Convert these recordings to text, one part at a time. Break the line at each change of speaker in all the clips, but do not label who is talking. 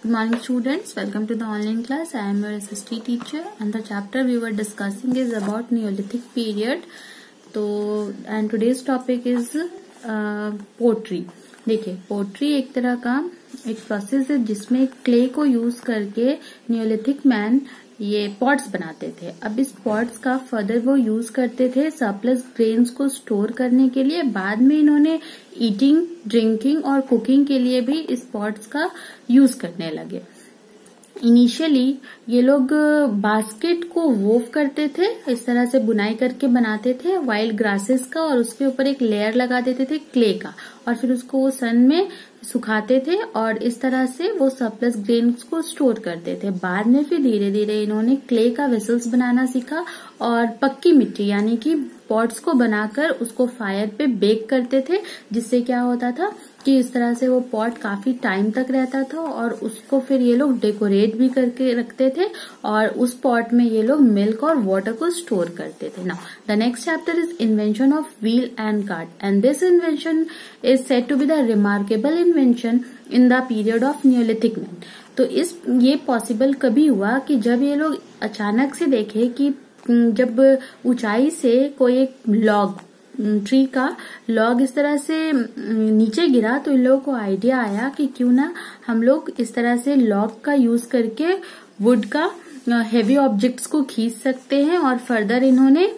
Good morning students, welcome to the online class. I am your SST teacher and the chapter we were discussing is about Neolithic period. तो and today's topic is pottery. देखिए pottery एक तरह का एक process है जिसमें clay को use करके नियोलिथिक मैन ये पॉट्स बनाते थे. अब इस पॉट्स का फर्दर वो यूज करते थे सरप्लस ग्रेन्स को स्टोर करने के लिए. बाद में इन्होंने ईटिंग, ड्रिंकिंग और कुकिंग के लिए भी इस पॉट्स का यूज करने लगे. इनिशियली ये लोग बास्केट को वोव करते थे, इस तरह से बुनाई करके बनाते थे वाइल्ड ग्रासेस का, और उसके ऊपर एक लेयर लगा देते थे क्ले का, और फिर उसको वो सन में सुखाते थे और इस तरह से वो सरप्लस ग्रेन्स को स्टोर करते थे. बाद में फिर धीरे धीरे इन्होंने क्ले का वेसल्स बनाना सीखा और पक्की मिट्टी यानी कि पॉट्स को बनाकर उसको फायर पे बेक करते थे, जिससे क्या होता था कि इस तरह से वो पॉट काफी टाइम तक रहता था और उसको फिर ये लोग डेकोरेट भी करके रखते थे और उस पॉट में ये लोग मिल्क और वाटर को स्टोर करते थे. Now the next chapter is invention of wheel and cart and this invention is said to be the remarkable invention in the period of neolithic man. तो ये पॉसिबल कभी हुआ कि जब ये लोग अचानक से देखे कि जब ऊंचाई से कोई एक लॉग, ट्री का लॉग इस तरह से नीचे गिरा, तो इन लोगों को आइडिया आया कि क्यों ना हम लोग इस तरह से लॉग का यूज करके वुड का हेवी ऑब्जेक्ट्स को खींच सकते हैं. और फर्दर इन्होंने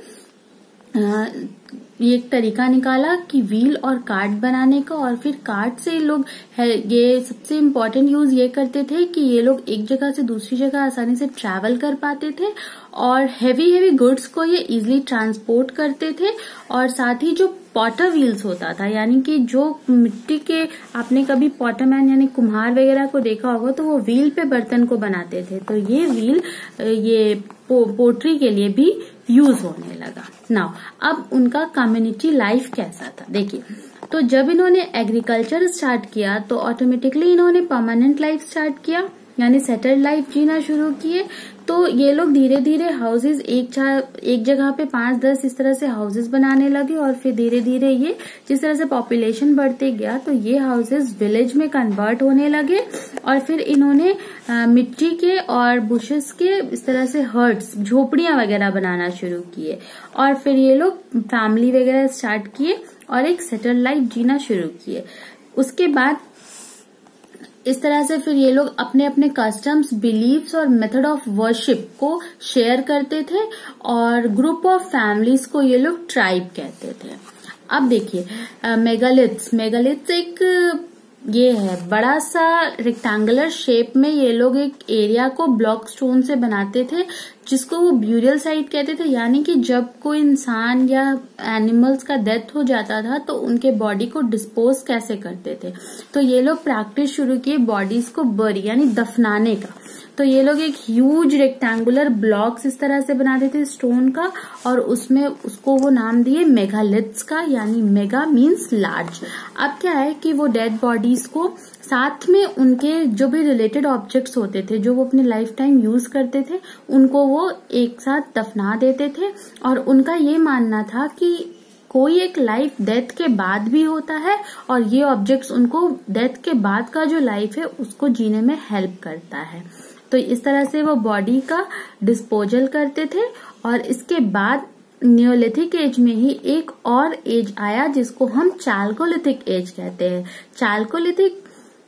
ये एक तरीका निकाला कि व्हील और कार्ट बनाने का, और फिर कार्ट से लोग ये सबसे इम्पोर्टेंट यूज ये करते थे कि ये लोग एक जगह से दूसरी जगह आसानी से ट्रैवल कर पाते थे और हेवी गुड्स को ये इजीली ट्रांसपोर्ट करते थे. और साथ ही जो पॉटर व्हील्स होता था यानी कि जो मिट्टी के, आपने कभी पॉटरमैन यानी कुम्हार वगैरह को देखा होगा तो वो व्हील पे बर्तन को बनाते थे, तो ये व्हील ये पोट्री के लिए भी यूज होने लगा. नाउ अब उनका कम्युनिटी लाइफ कैसा था देखिए. तो जब इन्होंने एग्रीकल्चर स्टार्ट किया तो ऑटोमेटिकली इन्होंने परमानेंट लाइफ स्टार्ट किया यानी सेटल्ड लाइफ जीना शुरू किए. तो ये लोग धीरे धीरे हाउसेज एक जगह पे 5-10 इस तरह से हाउसेज बनाने लगे और फिर धीरे धीरे ये जिस तरह से पॉपुलेशन बढ़ते गया तो ये हाउसेज विलेज में कन्वर्ट होने लगे. और फिर इन्होंने मिट्टी के और बुशेस के इस तरह से हर्ट्स, झोपड़ियां वगैरह बनाना शुरू किए और फिर ये लोग फैमिली वगैरह स्टार्ट किए और एक सेटल्ड लाइफ जीना शुरू किए. उसके बाद इस तरह से फिर ये लोग अपने अपने कस्टम्स, बिलीफ्स और मेथड ऑफ वर्शिप को शेयर करते थे और ग्रुप ऑफ फैमिलीज को ये लोग ट्राइब कहते थे. अब देखिए मेगालिथ्स एक ये है बड़ा सा रेक्टेंगुलर शेप में ये लोग एक एरिया को ब्लॉक स्टोन से बनाते थे जिसको वो ब्यूरियल साइट कहते थे. यानी कि जब कोई इंसान या एनिमल्स का डेथ हो जाता था तो उनके बॉडी को डिस्पोज कैसे करते थे, तो ये लोग प्रैक्टिस शुरू किए बॉडीज को बरी यानी दफनाने का. तो ये लोग एक ह्यूज रेक्टेंगुलर ब्लॉक्स इस तरह से बनाते थे स्टोन का और उसमें उसको वो नाम दिए मेगालिथ्स का, यानी मेगा मीन्स लार्ज. अब क्या है कि वो डेड बॉडीज को साथ में उनके जो भी रिलेटेड ऑब्जेक्ट्स होते थे जो वो अपने लाइफ टाइम यूज करते थे उनको वो एक साथ दफना देते थे. और उनका ये मानना था कि कोई एक लाइफ डेथ के बाद भी होता है और ये ऑब्जेक्ट्स उनको डेथ के बाद का जो लाइफ है उसको जीने में हेल्प करता है. तो इस तरह से वो बॉडी का डिस्पोजल करते थे. और इसके बाद नियोलिथिक एज में ही एक और एज आया जिसको हम चाल्कोलिथिक एज कहते हैं. चाल्कोलिथिक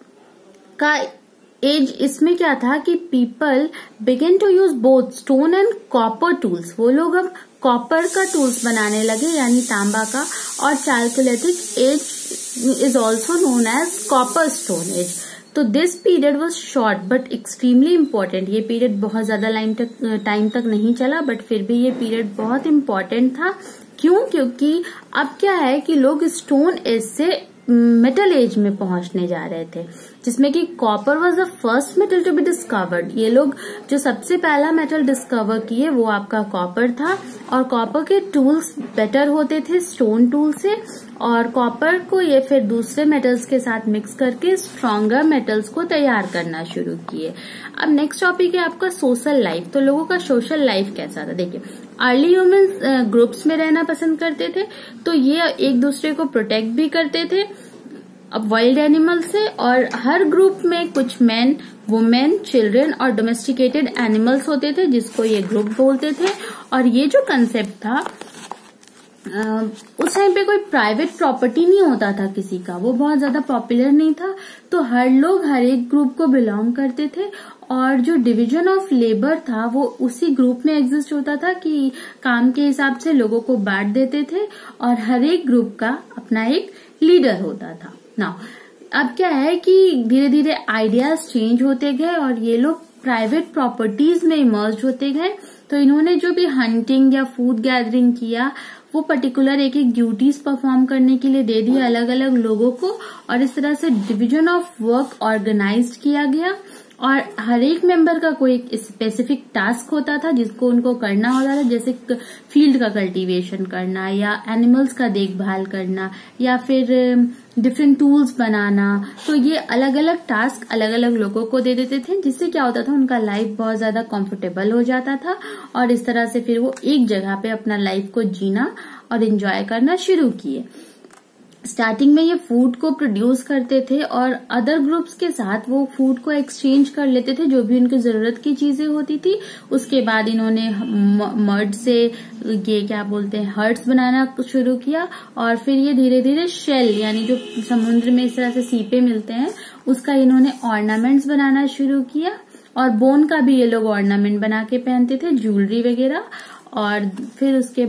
का एज, इसमें क्या था कि people begin to use both stone and copper tools. वो लोग अब कॉपर का टूल्स बनाने लगे यानी तांबा का. और chalcolithic age is also known as copper stone age. तो this period was short but extremely important. ये पीरियड बहुत ज्यादा टाइम तक नहीं चला बट फिर भी ये पीरियड बहुत इम्पोर्टेंट था. क्यों? क्योंकि अब क्या है कि लोग स्टोन एज से मेटल एज में पहुंचने जा रहे थे जिसमें कि copper was the first metal to be discovered. ये लोग जो सबसे पहला मेटल डिस्कवर किए वो आपका कॉपर था और कॉपर के टूल्स बेटर होते थे स्टोन टूल से. और कॉपर को ये फिर दूसरे मेटल्स के साथ मिक्स करके स्ट्रॉन्गर मेटल्स को तैयार करना शुरू किए. अब नेक्स्ट टॉपिक है आपका सोशल लाइफ. तो लोगों का सोशल लाइफ कैसा था देखिए. अर्ली ह्यूमंस ग्रुप्स में रहना पसंद करते थे, तो ये एक दूसरे को प्रोटेक्ट भी करते थे अब वाइल्ड एनिमल से, और हर ग्रुप में कुछ मैन, वुमेन, चिल्ड्रन और डोमेस्टिकेटेड एनिमल्स होते थे, जिसको ये ग्रुप बोलते थे। और ये जो कंसेप्ट था, उस टाइम पे कोई प्राइवेट प्रॉपर्टी नहीं होता था किसी का, वो बहुत ज्यादा पॉपुलर नहीं था, तो हर लोग हर एक ग्रुप को बिलोंग करते थे। और जो डिवीजन ऑफ लेबर था वो उसी ग्रुप में एग्जिस्ट होता था कि काम के हिसाब से लोगों को बांट देते थे, और हर एक ग्रुप का अपना एक लीडर होता था। नाउ अब क्या है कि धीरे धीरे आइडियाज चेंज होते गए और ये लोग प्राइवेट प्रॉपर्टीज में इमर्ज होते गए। तो इन्होंने जो भी हंटिंग या फूड गैदरिंग किया वो पर्टिकुलर एक एक ड्यूटीज परफॉर्म करने के लिए दे दी अलग अलग लोगों को, और इस तरह से डिवीजन ऑफ वर्क ऑर्गेनाइज्ड किया गया। और हर एक मेंबर का कोई एक स्पेसिफिक टास्क होता था जिसको उनको करना होता था, जैसे फील्ड का कल्टीवेशन करना, या एनिमल्स का देखभाल करना, या फिर डिफरेंट टूल्स बनाना। तो ये अलग अलग टास्क अलग अलग लोगों को दे देते थे, जिससे क्या होता था, उनका लाइफ बहुत ज्यादा कंफर्टेबल हो जाता था, और इस तरह से फिर वो एक जगह पे अपना लाइफ को जीना और एंजॉय करना शुरू किए। स्टार्टिंग में ये फूड को प्रोड्यूस करते थे और अदर ग्रुप्स के साथ वो फूड को एक्सचेंज कर लेते थे, जो भी उनकी जरूरत की चीजें होती थी। उसके बाद इन्होंने मर्ड से ये क्या बोलते हैं, हर्ट्स बनाना शुरू किया, और फिर ये धीरे धीरे शेल, यानी जो समुद्र में इस तरह से सीपे मिलते हैं, उसका इन्होंने ऑर्नामेंट्स बनाना शुरू किया। और बोन का भी ये लोग ऑर्नामेंट बना के पहनते थे, ज्वेलरी वगैरह। और फिर उसके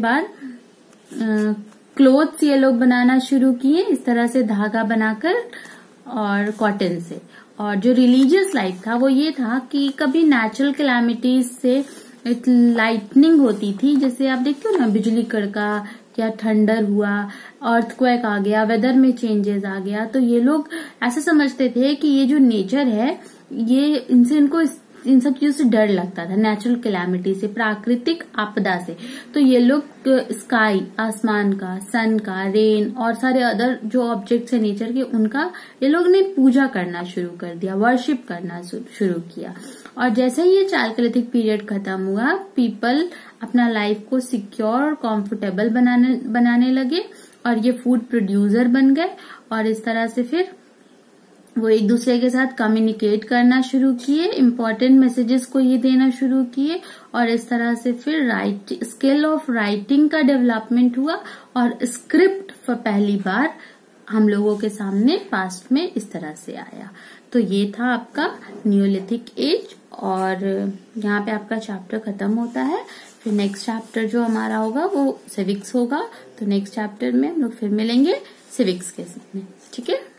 बाद क्लोथ्स ये लोग बनाना शुरू किए, इस तरह से धागा बनाकर और कॉटन से। और जो रिलीजियस लाइफ था वो ये था कि कभी नेचुरल कैलामिटीज से लाइटनिंग होती थी, जैसे आप देखते हो ना, बिजली कड़का या थंडर हुआ, अर्थक्वेक आ गया, वेदर में चेंजेस आ गया, तो ये लोग ऐसे समझते थे कि ये जो नेचर है, ये इनसे इनको इन सब चीजों से डर लगता था, नेचुरल कैलामिटी से, प्राकृतिक आपदा से। तो ये लोग स्काई, आसमान का, सन का, रेन और सारे अदर जो ऑब्जेक्ट्स है नेचर के, उनका ये लोग ने पूजा करना शुरू कर दिया, वर्शिप करना शुरू किया। और जैसे ही ये चालकोलिथिक पीरियड खत्म हुआ, पीपल अपना लाइफ को सिक्योर और कंफर्टेबल बनाने लगे, और ये फूड प्रोड्यूसर बन गए, और इस तरह से फिर वो एक दूसरे के साथ कम्युनिकेट करना शुरू किए, इम्पोर्टेंट मैसेजेस को ये देना शुरू किए, और इस तरह से फिर स्किल ऑफ राइटिंग का डेवलपमेंट हुआ, और स्क्रिप्ट for पहली बार हम लोगों के सामने पास्ट में इस तरह से आया। तो ये था आपका न्यूलिथिक एज, और यहाँ पे आपका चैप्टर खत्म होता है। फिर नेक्स्ट चैप्टर जो हमारा होगा वो सिविक्स होगा, तो नेक्स्ट चैप्टर में हम लोग फिर मिलेंगे सिविक्स के साथ में, ठीक है।